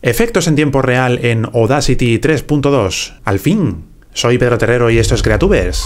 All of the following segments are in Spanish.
Efectos en tiempo real en Audacity 3.2. Al fin. Soy Pedro Terrero y esto es Creatubers.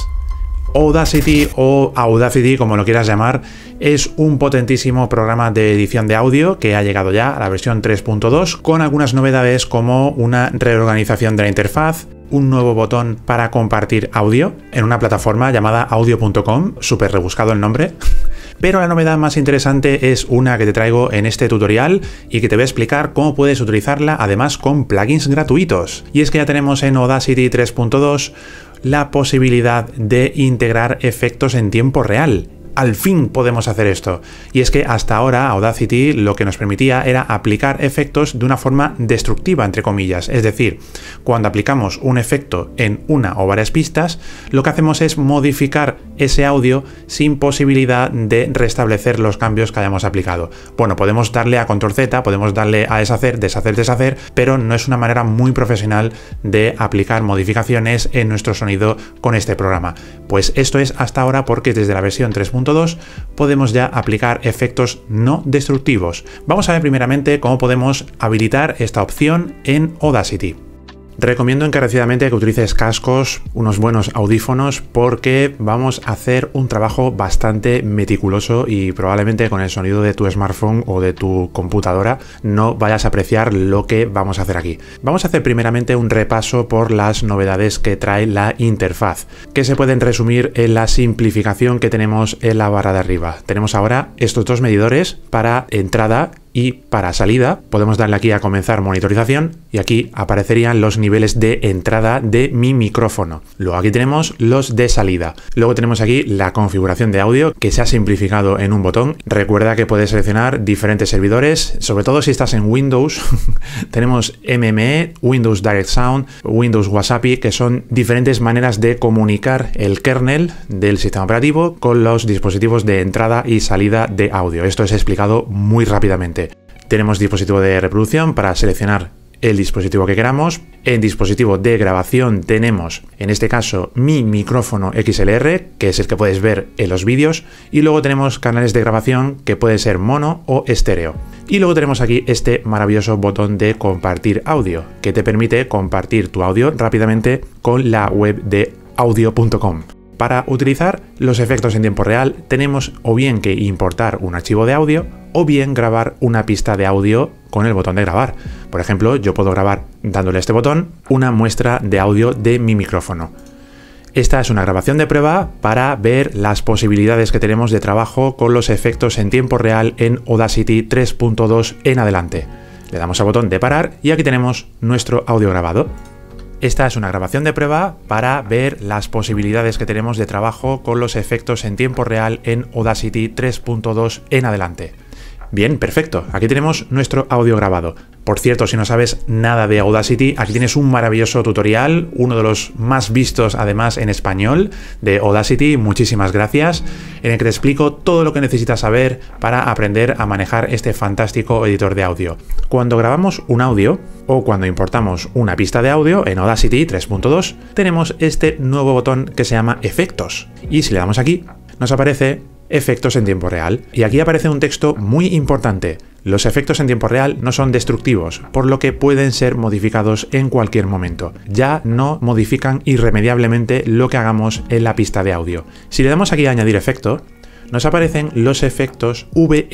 Audacity o Audacity, como lo quieras llamar, es un potentísimo programa de edición de audio que ha llegado ya a la versión 3.2 con algunas novedades como una reorganización de la interfaz, un nuevo botón para compartir audio en una plataforma llamada audio.com, súper rebuscado el nombre. Pero la novedad más interesante es una que te traigo en este tutorial y que te voy a explicar cómo puedes utilizarla además con plugins gratuitos. Y es que ya tenemos en Audacity 3.2 la posibilidad de integrar efectos en tiempo real. Al fin podemos hacer esto. Y es que hasta ahora Audacity lo que nos permitía era aplicar efectos de una forma destructiva, entre comillas. Es decir, cuando aplicamos un efecto en una o varias pistas, lo que hacemos es modificar ese audio sin posibilidad de restablecer los cambios que hayamos aplicado. Bueno, podemos darle a Control Z, podemos darle a deshacer, deshacer, pero no es una manera muy profesional de aplicar modificaciones en nuestro sonido con este programa. Pues esto es hasta ahora porque desde la versión 3.2 podemos ya aplicar efectos no destructivos. Vamos a ver primeramente cómo podemos habilitar esta opción en Audacity. Recomiendo encarecidamente que utilices cascos, unos buenos audífonos, porque vamos a hacer un trabajo bastante meticuloso y probablemente con el sonido de tu smartphone o de tu computadora no vayas a apreciar lo que vamos a hacer aquí. Vamos a hacer primeramente un repaso por las novedades que trae la interfaz, que se pueden resumir en la simplificación que tenemos en la barra de arriba. Tenemos ahora estos dos medidores para entrada y para salida. Podemos darle aquí a comenzar monitorización y aquí aparecerían los niveles de entrada de mi micrófono. Luego aquí tenemos los de salida. Luego tenemos aquí la configuración de audio que se ha simplificado en un botón. Recuerda que puedes seleccionar diferentes servidores, sobre todo si estás en Windows. Tenemos MME, Windows Direct Sound, Windows Wasapi, que son diferentes maneras de comunicar el kernel del sistema operativo con los dispositivos de entrada y salida de audio. Esto es explicado muy rápidamente. Tenemos dispositivo de reproducción para seleccionar el dispositivo que queramos. En dispositivo de grabación tenemos, en este caso, mi micrófono XLR, que es el que puedes ver en los vídeos. Y luego tenemos canales de grabación que puede ser mono o estéreo. Y luego tenemos aquí este maravilloso botón de compartir audio, que te permite compartir tu audio rápidamente con la web de audio.com. Para utilizar los efectos en tiempo real tenemos o bien que importar un archivo de audio o bien grabar una pista de audio con el botón de grabar. Por ejemplo, yo puedo grabar dándole a este botón una muestra de audio de mi micrófono. Esta es una grabación de prueba para ver las posibilidades que tenemos de trabajo con los efectos en tiempo real en Audacity 3.2 en adelante. Le damos al botón de parar y aquí tenemos nuestro audio grabado. Esta es una grabación de prueba para ver las posibilidades que tenemos de trabajo con los efectos en tiempo real en Audacity 3.2 en adelante. Bien, perfecto. Aquí tenemos nuestro audio grabado. Por cierto, si no sabes nada de Audacity, aquí tienes un maravilloso tutorial, uno de los más vistos además en español de Audacity, muchísimas gracias, en el que te explico todo lo que necesitas saber para aprender a manejar este fantástico editor de audio. Cuando grabamos un audio o cuando importamos una pista de audio en Audacity 3.2, tenemos este nuevo botón que se llama Efectos. Y si le damos aquí, nos aparece Efectos en tiempo real. Y aquí aparece un texto muy importante. Los efectos en tiempo real no son destructivos, por lo que pueden ser modificados en cualquier momento. Ya no modifican irremediablemente lo que hagamos en la pista de audio. Si le damos aquí a añadir efecto, nos aparecen los efectos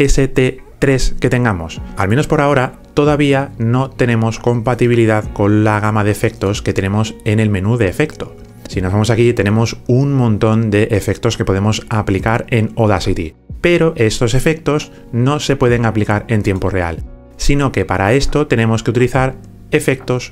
VST3 que tengamos. Al menos por ahora, todavía no tenemos compatibilidad con la gama de efectos que tenemos en el menú de efecto. Si nos vamos aquí, tenemos un montón de efectos que podemos aplicar en Audacity. Pero estos efectos no se pueden aplicar en tiempo real, sino que para esto tenemos que utilizar efectos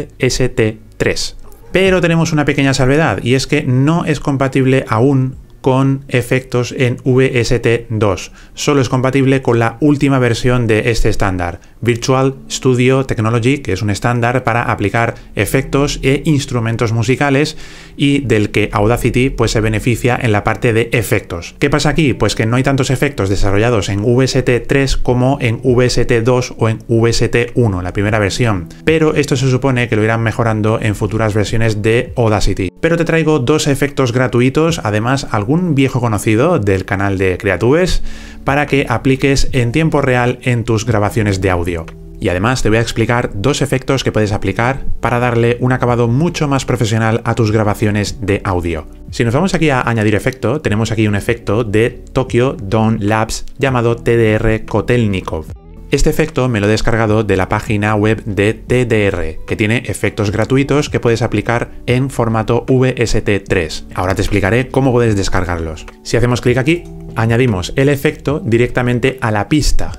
VST3. Pero tenemos una pequeña salvedad, y es que no es compatible aún con efectos en VST2. Solo es compatible con la última versión de este estándar, Virtual Studio Technology, que es un estándar para aplicar efectos e instrumentos musicales y del que Audacity pues se beneficia en la parte de efectos. ¿Qué pasa aquí? Pues que no hay tantos efectos desarrollados en VST3 como en VST2 o en VST1, la primera versión, pero esto se supone que lo irán mejorando en futuras versiones de Audacity. Pero te traigo dos efectos gratuitos, además algún viejo conocido del canal de Creatubers, para que apliques en tiempo real en tus grabaciones de audio. Y además te voy a explicar dos efectos que puedes aplicar para darle un acabado mucho más profesional a tus grabaciones de audio. Si nos vamos aquí a añadir efecto, tenemos aquí un efecto de Tokyo Dawn Labs llamado TDR Kotelnikov. Este efecto me lo he descargado de la página web de TDR, que tiene efectos gratuitos que puedes aplicar en formato VST3. Ahora te explicaré cómo puedes descargarlos. Si hacemos clic aquí, añadimos el efecto directamente a la pista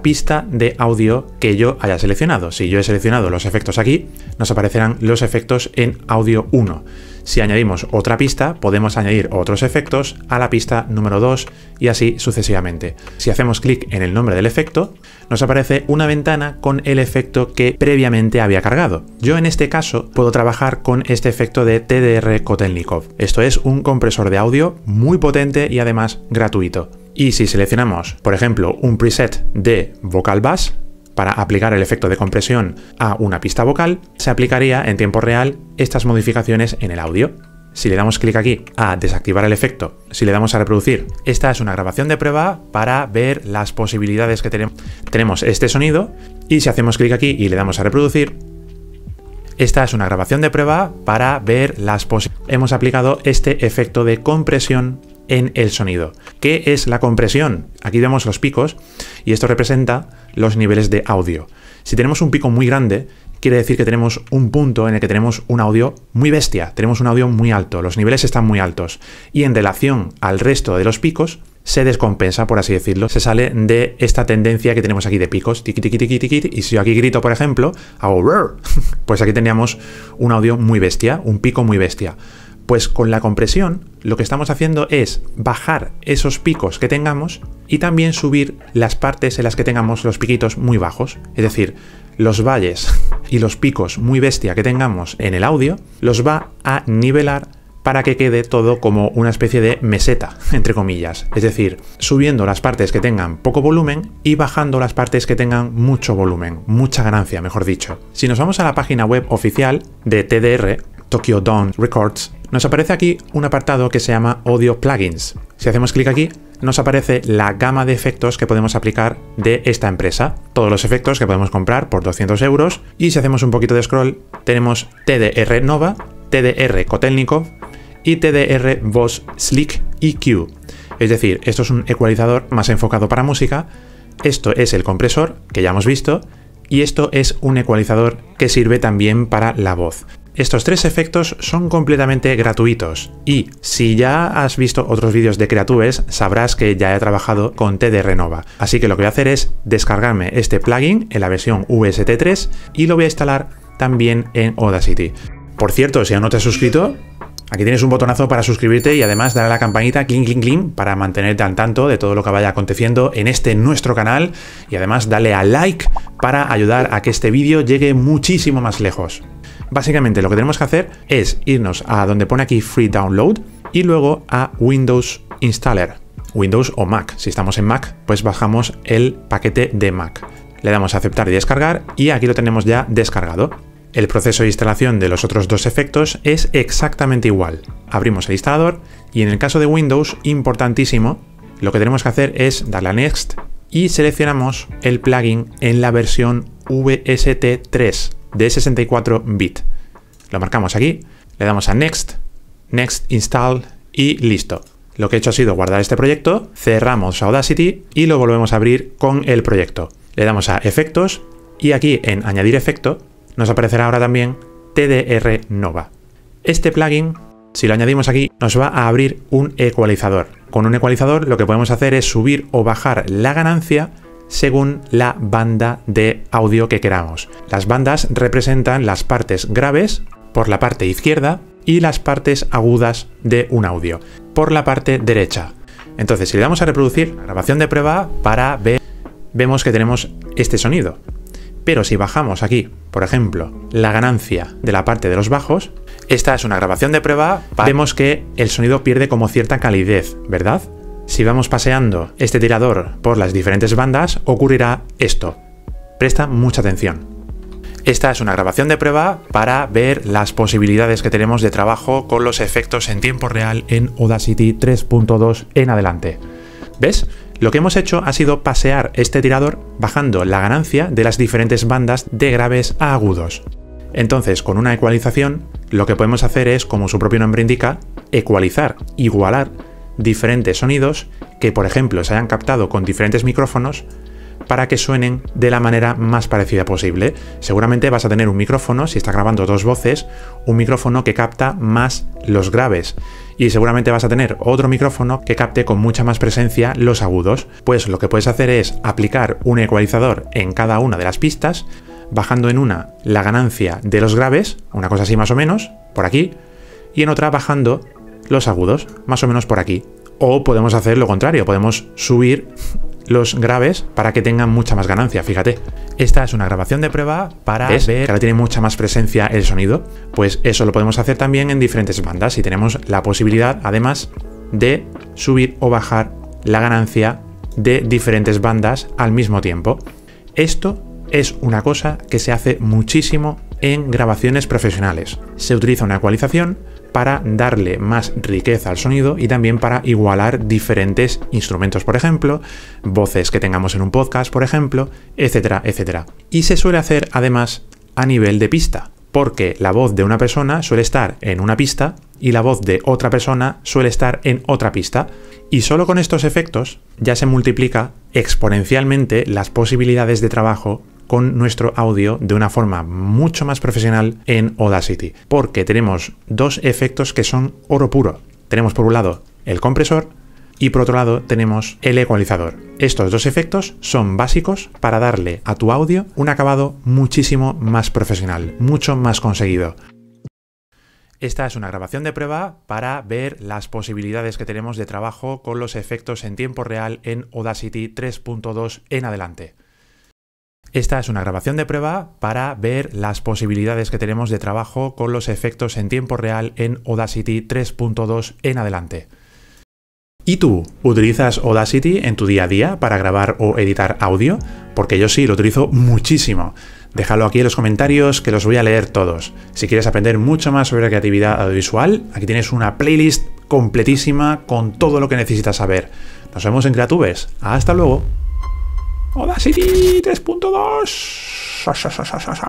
de audio que yo haya seleccionado. Si yo he seleccionado los efectos aquí, nos aparecerán los efectos en audio 1. Si añadimos otra pista, podemos añadir otros efectos a la pista número 2 y así sucesivamente. Si hacemos clic en el nombre del efecto, nos aparece una ventana con el efecto que previamente había cargado. Yo en este caso puedo trabajar con este efecto de TDR Kotelnikov. Esto es un compresor de audio muy potente y además gratuito. Y si seleccionamos, por ejemplo, un preset de vocal bass, para aplicar el efecto de compresión a una pista vocal, se aplicaría en tiempo real estas modificaciones en el audio. Si le damos clic aquí a desactivar el efecto, si le damos a reproducir, esta es una grabación de prueba para ver las posibilidades que tenemos. Tenemos este sonido y si hacemos clic aquí y le damos a reproducir, esta es una grabación de prueba para ver las posibilidades. Hemos aplicado este efecto de compresión en el sonido. ¿Qué es la compresión? Aquí vemos los picos y esto representa los niveles de audio. Si tenemos un pico muy grande, quiere decir que tenemos un punto en el que tenemos un audio muy bestia, tenemos un audio muy alto, los niveles están muy altos y en relación al resto de los picos se descompensa, por así decirlo, se sale de esta tendencia que tenemos aquí de picos, tiqui, tiqui, tiqui, tiqui, y si yo aquí grito, por ejemplo, hago pues aquí teníamos un audio muy bestia, un pico muy bestia. Pues con la compresión lo que estamos haciendo es bajar esos picos que tengamos y también subir las partes en las que tengamos los piquitos muy bajos. Es decir, los valles y los picos muy bestia que tengamos en el audio los va a nivelar para que quede todo como una especie de meseta, entre comillas. Es decir, subiendo las partes que tengan poco volumen y bajando las partes que tengan mucho volumen, mucha ganancia, mejor dicho. Si nos vamos a la página web oficial de TDR, Tokyo Dawn Records, nos aparece aquí un apartado que se llama Audio Plugins. Si hacemos clic aquí, nos aparece la gama de efectos que podemos aplicar de esta empresa. Todos los efectos que podemos comprar por 200 euros. Y si hacemos un poquito de scroll, tenemos TDR Nova, TDR Kotelnikov y TDR Voz Slick EQ. Es decir, esto es un ecualizador más enfocado para música. Esto es el compresor, que ya hemos visto. Y esto es un ecualizador que sirve también para la voz. Estos tres efectos son completamente gratuitos y si ya has visto otros vídeos de Creatubes sabrás que ya he trabajado con TDR Nova. Así que lo que voy a hacer es descargarme este plugin en la versión VST3 y lo voy a instalar también en Audacity. Por cierto, si aún no te has suscrito, aquí tienes un botonazo para suscribirte y además darle a la campanita clink clink clink para mantenerte al tanto de todo lo que vaya aconteciendo en nuestro canal y además dale a like para ayudar a que este vídeo llegue muchísimo más lejos. Básicamente lo que tenemos que hacer es irnos a donde pone aquí Free Download y luego a Windows Installer, Windows o Mac. Si estamos en Mac, pues bajamos el paquete de Mac. Le damos a aceptar y descargar y aquí lo tenemos ya descargado. El proceso de instalación de los otros dos efectos es exactamente igual. Abrimos el instalador y en el caso de Windows, importantísimo, lo que tenemos que hacer es darle a Next y seleccionamos el plugin en la versión VST3 de 64 bit. Lo marcamos aquí, le damos a Next, Next Install y listo. Lo que he hecho ha sido guardar este proyecto, cerramos Audacity y lo volvemos a abrir con el proyecto. Le damos a Efectos y aquí en Añadir efecto nos aparecerá ahora también TDR Nova. Este plugin, si lo añadimos aquí, nos va a abrir un ecualizador. Con un ecualizador lo que podemos hacer es subir o bajar la ganancia según la banda de audio que queramos. Las bandas representan las partes graves por la parte izquierda y las partes agudas de un audio por la parte derecha. Entonces, si le damos a reproducir la grabación de prueba para ver, vemos que tenemos este sonido. Pero si bajamos aquí, por ejemplo, la ganancia de la parte de los bajos, esta es una grabación de prueba, vemos que el sonido pierde como cierta calidez, ¿verdad? Si vamos paseando este tirador por las diferentes bandas, ocurrirá esto. Presta mucha atención. Esta es una grabación de prueba para ver las posibilidades que tenemos de trabajo con los efectos en tiempo real en Audacity 3.2 en adelante. ¿Ves? Lo que hemos hecho ha sido pasear este tirador bajando la ganancia de las diferentes bandas de graves a agudos. Entonces, con una ecualización, lo que podemos hacer es, como su propio nombre indica, ecualizar, igualar diferentes sonidos que, por ejemplo, se hayan captado con diferentes micrófonos para que suenen de la manera más parecida posible. Seguramente vas a tener un micrófono, si está grabando dos voces, un micrófono que capta más los graves, y seguramente vas a tener otro micrófono que capte con mucha más presencia los agudos. Pues lo que puedes hacer es aplicar un ecualizador en cada una de las pistas, bajando en una la ganancia de los graves, una cosa así más o menos, por aquí, y en otra bajando los agudos, más o menos por aquí. O podemos hacer lo contrario, podemos subir los graves para que tengan mucha más ganancia, fíjate. Esta es una grabación de prueba para ver que ahora tiene mucha más presencia el sonido. Pues eso lo podemos hacer también en diferentes bandas y tenemos la posibilidad, además, de subir o bajar la ganancia de diferentes bandas al mismo tiempo. Esto es una cosa que se hace muchísimo en grabaciones profesionales. Se utiliza una ecualización para darle más riqueza al sonido y también para igualar diferentes instrumentos, por ejemplo, voces que tengamos en un podcast, por ejemplo, etcétera, etcétera. Y se suele hacer además a nivel de pista, porque la voz de una persona suele estar en una pista y la voz de otra persona suele estar en otra pista. Y solo con estos efectos ya se multiplica exponencialmente las posibilidades de trabajo con nuestro audio de una forma mucho más profesional en Audacity, porque tenemos dos efectos que son oro puro. Tenemos por un lado el compresor y por otro lado tenemos el ecualizador. Estos dos efectos son básicos para darle a tu audio un acabado muchísimo más profesional, mucho más conseguido. Esta es una grabación de prueba para ver las posibilidades que tenemos de trabajo con los efectos en tiempo real en Audacity 3.2 en adelante. Esta es una grabación de prueba para ver las posibilidades que tenemos de trabajo con los efectos en tiempo real en Audacity 3.2 en adelante. ¿Y tú, utilizas Audacity en tu día a día para grabar o editar audio? Porque yo sí, lo utilizo muchísimo. Déjalo aquí en los comentarios que los voy a leer todos. Si quieres aprender mucho más sobre creatividad audiovisual, aquí tienes una playlist completísima con todo lo que necesitas saber. Nos vemos en Creatubers. ¡Hasta luego! Audacity 3.2